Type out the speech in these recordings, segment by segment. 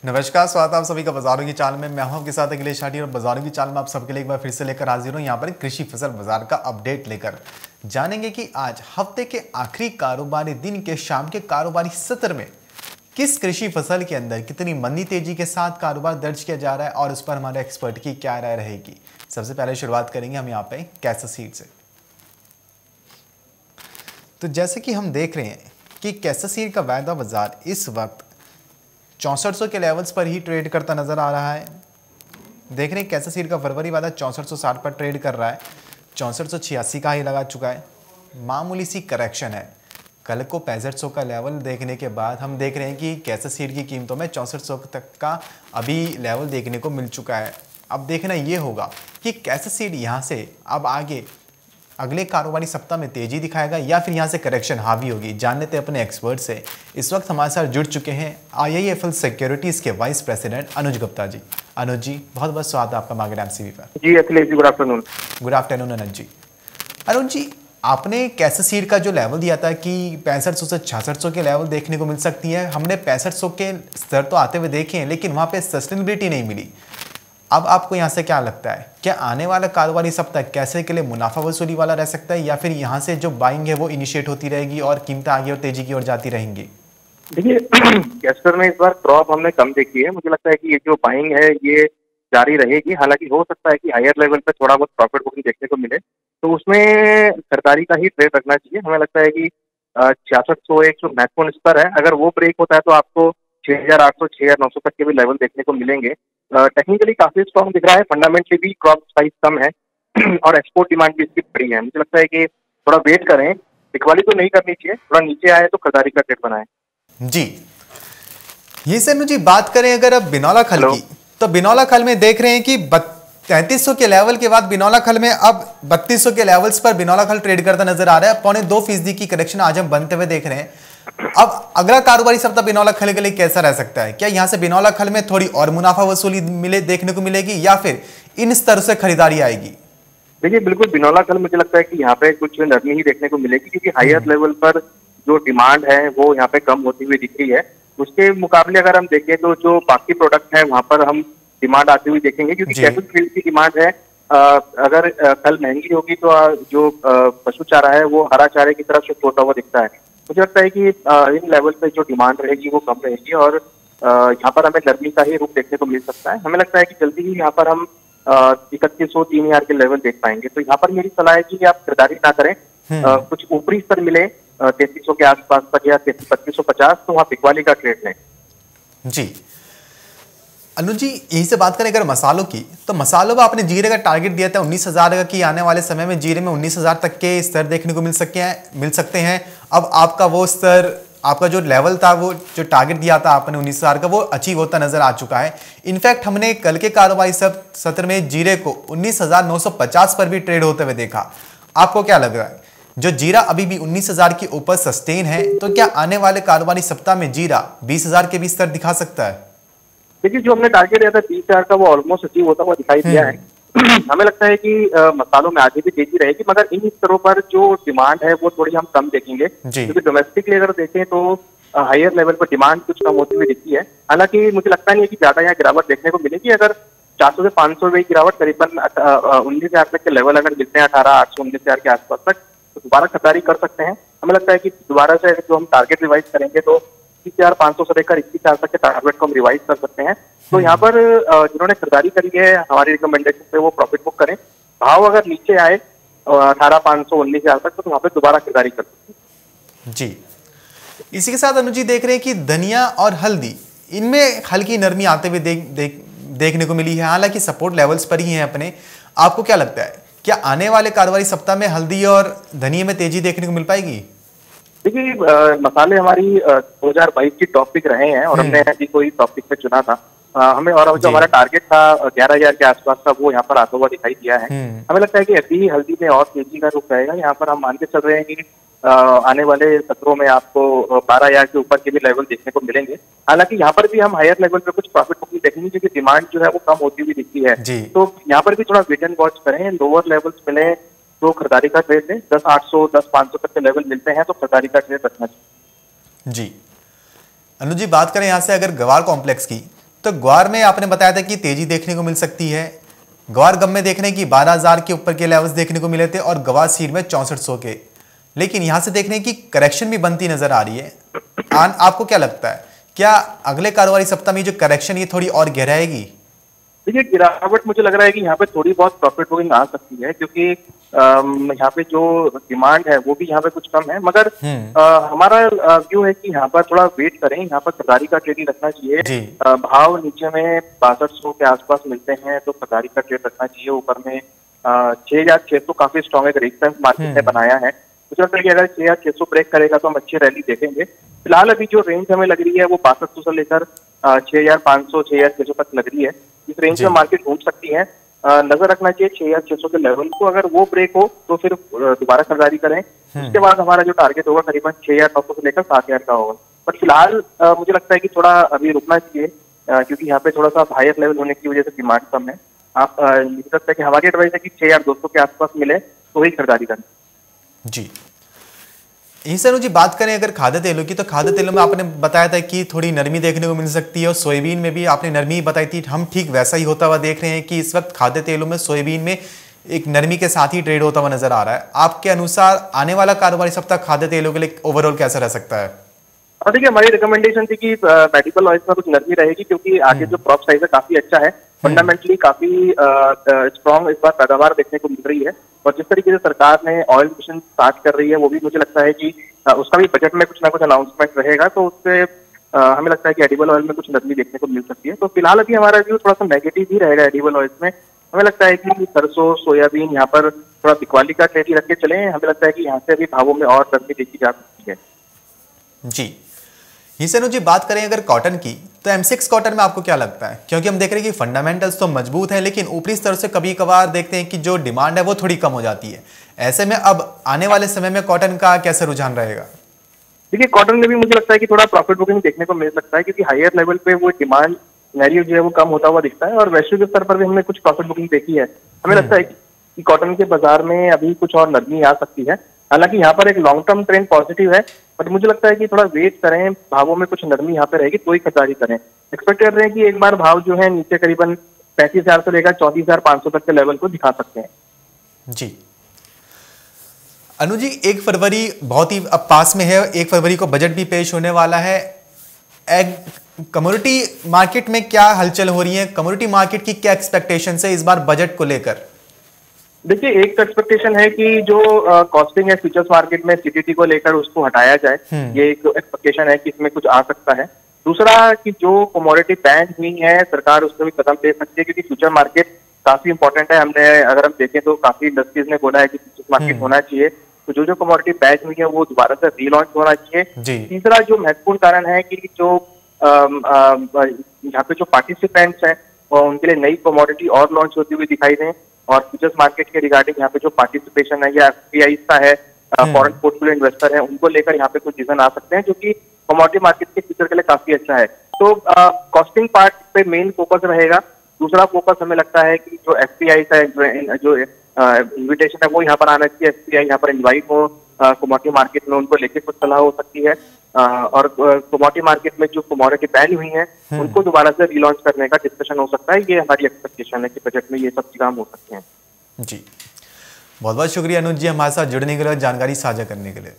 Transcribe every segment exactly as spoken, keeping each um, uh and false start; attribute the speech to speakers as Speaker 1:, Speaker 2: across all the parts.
Speaker 1: नमस्कार, स्वागत है आप सभी का बाजारों की चाल में। मैं हूं आपके साथ अखिलेश ठाठी और बाजारों की चाल में आप सबके लिए एक बार फिर से लेकर हाजिर हूं। यहां पर कृषि फसल बाजार का अपडेट लेकर जानेंगे कि आज हफ्ते के आखिरी कारोबारी दिन के शाम के कारोबारी सत्र में किस कृषि फसल के अंदर कितनी मंदी तेजी के साथ कारोबार दर्ज किया जा रहा है और उस पर हमारे एक्सपर्ट की क्या राय रहेगी। सबसे पहले शुरुआत करेंगे हम यहाँ पे कैसा सीड से। तो जैसे कि हम देख रहे हैं कि कैसा सीड का वायदा बाजार इस वक्त चौंसठ सौ के लेवल्स पर ही ट्रेड करता नजर आ रहा है। देख रहे हैं कैसा सीड का फरवरी वादा चौंसठ सौ साठ पर ट्रेड कर रहा है, चौंसठ सौ छियासी का ही लगा चुका है। मामूली सी करेक्शन है। कल को पैंसठ सौ का लेवल देखने के बाद हम देख रहे हैं कि कैसा सीड की कीमतों में चौंसठ सौ तक का अभी लेवल देखने को मिल चुका है। अब देखना ये होगा कि कैसा सीड यहाँ से अब आगे अगले कारोबारी सप्ताह में तेजी दिखाएगा या फिर यहाँ से करेक्शन हावी होगी। जान लेते हैं अपने एक्सपर्ट से। इस वक्त हमारे साथ जुड़ चुके हैं I I F L securities के वाइस प्रेसिडेंट अनुज गुप्ता जी। अनुज जी, बहुत बहुत स्वागत है आपका मार्केट एमसीवी पर।
Speaker 2: जी Akhilesh ji, good afternoon.
Speaker 1: Good afternoon Anuj ji. Anuj ji, आपने कैसे सीड का जो लेवल दिया था कि पैंसठ सौ से छियासठ सौ के लेवल देखने को मिल सकती है, हमने पैंसठ सौ के स्तर तो आते हुए देखे हैं लेकिन वहाँ पे सस्टेनेबिलिटी नहीं मिली। अब आपको यहाँ से क्या लगता है, क्या आने वाला कारोबारी सप्ताह कैसे के लिए मुनाफा वसूली वाला रह सकता है या फिर यहाँ से जो बाइंग है वो इनिशिएट होती रहेगी और कीमतें आगे और तेजी की ओर जाती रहेंगी?
Speaker 2: देखिए कैस्टर में इस बार ड्रॉप हमने कम देखी है। मुझे लगता है कि ये जो बाइंग है ये जारी रहेगी। हालांकि हो सकता है कि हायर लेवल पर थोड़ा बहुत प्रॉफिट बुकिंग देखने को मिले, तो उसमें खरीदारी का ही ट्रेड रखना चाहिए। हमें लगता है कि छियासठ सौ एक जो महत्वपूर्ण स्तर है, अगर वो ब्रेक होता है तो आपको छह हजार आठ सौ छह हजार नौ सौ तक के भी लेवल देखने को मिलेंगे। टेक्निकली काफी स्ट्रॉन्ग दिख रहा है, फंडामेंटली भी क्रॉप साइज कम है और एक्सपोर्ट डिमांड भी इसकी बड़ी है। मुझे लगता है कि थोड़ा वेट करें, बिकवाली तो नहीं करनी चाहिए, थोड़ा नीचे आए तो खरीदारी का ट्रेड बनाए।
Speaker 1: जी, ये सर मुझे बात करें अगर अब बिनौला खल की, तो बिनौला खल में देख रहे हैं कि तैंतीस सौ के लेवल के बाद बिनौला खल में अब बत्तीस सौ के लेवल्स पर बिनौला खल ट्रेड करता नजर आ रहा है। पौने दो फीसदी की करेक्शन आज हम बनते हुए देख रहे हैं। अब अगला कारोबारी सप्ताह बिनौला खल के लिए कैसा रह सकता है? क्या यहां से बिनौला खल में थोड़ी और मुनाफा वसूली मिले देखने को मिलेगी या फिर इन स्तर से खरीदारी आएगी?
Speaker 2: देखिए बिल्कुल, बिनौला खल मुझे लगता है कि यहाँ पे कुछ नरमी ही देखने को मिलेगी, क्योंकि हायर लेवल पर जो डिमांड है वो यहाँ पे कम होती हुई दिख रही है। उसके मुकाबले अगर हम देखें तो जो बाकी प्रोडक्ट है वहां पर हम डिमांड आती हुई देखेंगे, क्योंकि कैटल फील्ड की डिमांड है। आ, अगर कल महंगी होगी तो आ, जो पशु चारा है वो हरा चारे की तरफ शिफ्ट होता हुआ दिखता है। मुझे लगता है कि इन लेवल पे जो डिमांड रहेगी वो कम रहेगी और यहाँ पर हमें नरमी का ही रूप देखने को मिल सकता है। हमें लगता है कि जल्दी ही यहाँ पर हम इकतीस सौ तीन हजार के लेवल देख पाएंगे। तो यहाँ पर मेरी सलाह है कि आप खरीदारी ना करें, आ, कुछ ऊपरी स्तर मिले तैतीस सौ के आसपास तक या बत्तीस सौ पचास, तो वहाँ बिकवाली का ट्रेड लें।
Speaker 1: जी अनुज जी, यहीं से बात करें अगर मसालों की, तो मसालों में आपने जीरे का टारगेट दिया था उन्नीस हजार का कि आने वाले समय में जीरे में उन्नीस हजार तक के स्तर देखने को मिल सकते हैं मिल सकते हैं अब आपका वो स्तर, आपका जो लेवल था, वो जो टारगेट दिया था आपने उन्नीस हजार का, वो अचीव होता नजर आ चुका है। इनफैक्ट हमने कल के कारोबारी सत्र में जीरे को उन्नीस हजार नौ सौ पचास पर भी ट्रेड होते हुए देखा। आपको क्या लग रहा है, जो जीरा अभी भी उन्नीस हजार के ऊपर सस्टेन है, तो क्या आने वाले कारोबारी सप्ताह में जीरा बीस हजार के भी स्तर दिखा सकता है?
Speaker 2: देखिए जो हमने टारगेट दिया था बीस हजार का, वो ऑलमोस्ट अचीव होता हुआ दिखाई दिया है। हमें लगता है कि आ, मसालों में आगे भी तेजी रहेगी, मगर इन स्तरों पर जो डिमांड है वो थोड़ी हम कम देखेंगे, क्योंकि डोमेस्टिकली अगर देखें तो हायर लेवल पर डिमांड कुछ कम होती हुई दिखती है। हालांकि मुझे लगता नहीं है कि ज्यादा यहाँ गिरावट देखने को मिलेगी। अगर चार सौ से पांच सौ गिरावट करीबन उन्नीस हजार तक के लेवल अगर मिलते हैं, अठारह आठ सौ उन्नीस हजार के आसपास तक, तो दोबारा खरीदारी कर सकते हैं। हमें लगता है कि दोबारा से जो हम टारगेट रिवाइज करेंगे तो इक्कीस हजार पांच सौ से लेकर इक्कीस हजार तक के टारगेट को हम रिवाइज कर सकते हैं। तो यहाँ पर जिन्होंने खरीदारी करी है हमारी रिकमेंडेशन पे वो प्रॉफिट बुक करें। भाव अगर नीचे आए अठारह पांच सौ उन्नीस हजार तक, तो वहाँ पे दोबारा खरीदारी कर सकते हैं।
Speaker 1: जी, इसी के साथ अनुज जी देख रहे हैं कि धनिया और हल्दी, इनमें हल्की नरमी आते हुए देख, देख, देखने को मिली है। हालांकि सपोर्ट लेवल्स पर ही है अपने। आपको क्या लगता है, क्या आने वाले कारोबारी सप्ताह में हल्दी और धनिया में तेजी देखने को मिल पाएगी?
Speaker 2: देखिए मसाले हमारी दो हजार बाईस की टॉपिक रहे हैं और हमने अभी कोई टॉपिक में चुना था आ, हमें, और जो हमारा टारगेट था ग्यारह हजार के आसपास का, वो यहाँ पर आता हुआ दिखाई दिया है। हमें लगता है कि अभी हल्दी में और तेजी का रुख रहेगा। यहाँ पर हम मान के चल रहे हैं कि आ, आने वाले सत्रों में आपको बारह हजार के ऊपर के भी लेवल देखने को मिलेंगे। हालांकि यहाँ पर भी हम हायर लेवल पे कुछ प्रॉफिट बुकिंग देखेंगे, क्योंकि डिमांड जो है वो कम होती हुई दिखती है। तो यहाँ पर भी थोड़ा वेट एंड वॉच करें। लोअर लेवल्स मिले तो खरीदारी का ट्रेड लें। दस आठ सौ दस पाँच सौ तक के लेवल मिलते हैं तो खरीदारी का ट्रेड रखना चाहिए।
Speaker 1: जी अनुज जी, बात करें यहाँ से अगर गवार कॉम्प्लेक्स की, तो ग्वार में आपने बताया था कि तेजी देखने को मिल सकती है। ग्वार गम में देखने की बारह हजार के ऊपर के लेवल्स देखने को मिले थे और गवा सीर में चौसठ सौ के, लेकिन यहां से देखने की करेक्शन भी बनती नजर आ रही है। आन आपको क्या लगता है, क्या अगले कारोबारी सप्ताह में जो करेक्शन ये थोड़ी और गहराएगी?
Speaker 2: देखिए, गिरावट मुझे लग रहा है कि यहाँ पे थोड़ी बहुत प्रॉफिट बुकिंग आ सकती है, क्योंकि यहाँ पे जो डिमांड है वो भी यहाँ पे कुछ कम है, मगर आ, हमारा व्यू है कि यहाँ पर थोड़ा वेट करें। यहाँ पर खरीदारी का ट्रेड ही रखना चाहिए। आ, भाव नीचे में बासठ सौ के आसपास मिलते हैं तो खरीदारी का ट्रेड रखना चाहिए। ऊपर में छह हजार छह सौ काफी स्ट्रॉन्ग एक रेजिस्टेंस मार्केट ने बनाया है। मुझे लगता है कि अगर छह हजार छह सौ ब्रेक करेगा तो हम अच्छी रैली देखेंगे। फिलहाल अभी जो रेंज हमें लग रही है वो बासठ सौ से लेकर छह हजार पाँच सौ छह हजार छह सौ तक लग रही है। इस रेंज में मार्केट घूम सकती है। नजर रखना चाहिए छह हजार छह सौ के लेवल को। अगर वो ब्रेक हो तो फिर दोबारा खरीदारी करें। उसके बाद हमारा जो टारगेट होगा करीबन छह हजार नौ सौ से लेकर सात हजार का होगा। बट फिलहाल मुझे लगता है कि थोड़ा अभी रुकना चाहिए, क्योंकि यहाँ पे थोड़ा सा हायर लेवल होने की वजह से डिमांड कम है। आप मुझे लगता है कि हमारी एडवाइस है कि छह हजार दो सौ के आसपास मिले तो वही खरीदारी करें।
Speaker 1: जी ईसर जी, बात करें अगर खाद्य तेलों की, तो खाद्य तेलों में आपने बताया था कि थोड़ी नरमी देखने को मिल सकती है और सोयाबीन में भी आपने नरमी बताई थी। हम ठीक वैसा ही होता हुआ देख रहे हैं कि इस वक्त खाद्य तेलों में सोयाबीन में एक नरमी के साथ ही ट्रेड होता हुआ नजर आ रहा है। आपके अनुसार आने वाला कारोबारी सप्ताह खाद्य तेलों के लिए ओवरऑल कैसा रह सकता है?
Speaker 2: और देखिए, हमारी रिकमेंडेशन थी कि मेडिकल ऑयल में कुछ नरमी रहेगी, क्योंकि आगे जो क्रॉप साइज है काफी अच्छा है। फंडामेंटली काफी स्ट्रॉन्ग इस बार पैदावार देखने को मिल रही है। और जिस तरीके से सरकार ने ऑयल मिशन स्टार्ट कर रही है, वो भी मुझे लगता है कि उसका भी बजट में कुछ ना कुछ अनाउंसमेंट रहेगा, तो उससे हमें लगता है कि एडिबल ऑयल में कुछ नरमी देखने को मिल सकती है। तो फिलहाल अभी हमारा व्यू थोड़ा सा नेगेटिव ही रहेगा एडिबल ऑयल में। हमें लगता है कि सरसों, सोयाबीन यहाँ पर थोड़ा बिकवाली का ट्रेड ही रख के चले। हमें लगता है कि यहाँ से अभी भावों में और नरमी देखी जा सकती है।
Speaker 1: जी हिसेनु जी, बात करें अगर कॉटन की, तो एम सिक्स कॉटन में आपको क्या लगता है? क्योंकि हम देख रहे हैं कि फंडामेंटल्स तो मजबूत है, लेकिन ऊपरी स्तर से कभी कभार देखते हैं कि जो डिमांड है वो थोड़ी कम हो जाती है। ऐसे में अब आने वाले समय में कॉटन का कैसे रुझान रहेगा?
Speaker 2: देखिए, कॉटन में भी मुझे लगता है कि थोड़ा प्रॉफिट बुकिंग देखने को मिल सकता है, क्योंकि हायर लेवल पे वो डिमांड सिनेरियो जो है वो कम होता हुआ दिखता है और वैश्विक स्तर पर भी हमने कुछ प्रॉफिट बुकिंग देखी है। हमें लगता है कि कॉटन के बाजार में अभी कुछ और नरमी आ सकती है। हालांकि यहाँ पर एक लॉन्ग टर्म ट्रेंड पॉजिटिव है, बट मुझे लगता है कि थोड़ा वेट करें, भावों में कुछ नरमी यहाँ पे रहेगी तो ही खरीदारी करें। एक्सपेक्ट कर रहे हैं कि एक बार भाव जो है नीचे करीबन पैंतीस हजार से लेकर चौंतीस हजार पाँच सौ तक के लेवल को दिखा सकते हैं।
Speaker 1: जी अनु जी, एक फरवरी बहुत ही अब पास में है। एक फरवरी को बजट भी पेश होने वाला है। एग कमोडिटी मार्केट में क्या हलचल हो रही है? कमोडिटी मार्केट की क्या एक्सपेक्टेशन है इस बार बजट को लेकर?
Speaker 2: देखिए, एक तो एक्सपेक्टेशन है कि जो कॉस्टिंग है फ्यूचर्स मार्केट में सीटीटी को लेकर उसको हटाया जाए। ये एक एक्सपेक्टेशन है कि इसमें कुछ आ सकता है। दूसरा कि जो कमोडिटी बैन हुई है, सरकार उसमें भी कदम ले सकती है, क्योंकि फ्यूचर मार्केट काफी इंपॉर्टेंट है। हमने अगर हम देखें तो काफी इंडस्ट्रीज ने बोला है कि फ्यूचर्स मार्केट होना चाहिए। तो जो जो कमोडिटी बैन हुई है वो दोबारा से रीलॉन्च होना चाहिए। तीसरा जो महत्वपूर्ण कारण है कि जो यहाँ पे जो पार्टिसिपेंट्स हैं उनके लिए नई कमोडिटी और लॉन्च होती हुई दिखाई दें। और फ्यूचर्स मार्केट के रिगार्डिंग यहाँ पे जो पार्टिसिपेशन है या एफपीआई का है, फॉरेन पोर्टफोलियो इन्वेस्टर है, उनको लेकर यहाँ पे कुछ डिसीजन आ सकते हैं, जो कि कमोडिटी मार्केट के फ्यूचर के लिए काफी अच्छा है। तो कॉस्टिंग पार्ट पे मेन फोकस रहेगा। दूसरा फोकस हमें लगता है कि जो एफपीआई का जो इन्विटेशन है वो यहाँ पर आना चाहिए। एफपीआई यहाँ पर इन्वाइट हो कमोडिटी मार्केट में, उनको लेके कुछ सलाह हो सकती है। और कमोडिटी मार्केट में जो कमोडिटी बैन हुई है उनको दोबारा से रीलॉन्च करने का डिस्कशन हो सकता है। ये हमारी एक्सपेक्टेशन है कि बजट में ये सब काम हो सकते हैं।
Speaker 1: जी बहुत बहुत शुक्रिया अनुज जी हमारे साथ जुड़ने के लिए, जानकारी साझा करने के लिए।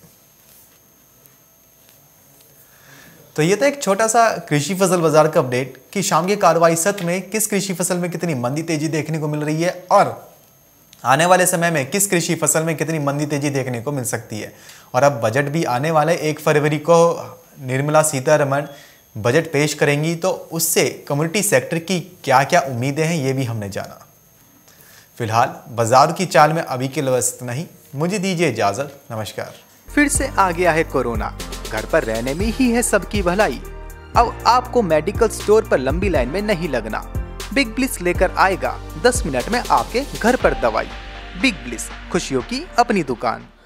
Speaker 1: तो ये था एक छोटा सा कृषि फसल बाजार का अपडेट कि शाम के कार्रवाई सत्र में किस कृषि फसल में कितनी मंदी तेजी देखने को मिल रही है और आने वाले समय में किस कृषि फसल में कितनी मंदी तेजी देखने को मिल सकती है। और अब बजट भी आने वाले एक फरवरी को निर्मला सीतारमण बजट पेश करेंगी, तो उससे कम्युनिटी सेक्टर की क्या क्या उम्मीदें हैं ये भी हमने जाना। फिलहाल बाजार की चाल में अभी के लिए बस इतना ही। मुझे दीजिए इजाजत, नमस्कार।
Speaker 3: फिर से आ गया है कोरोना, घर पर रहने में ही है सबकी भलाई। अब आपको मेडिकल स्टोर पर लंबी लाइन में नहीं लगना। बिग ब्लिस लेकर आएगा दस मिनट में आपके घर पर दवाई। बिग ब्लिस, खुशियों की अपनी दुकान।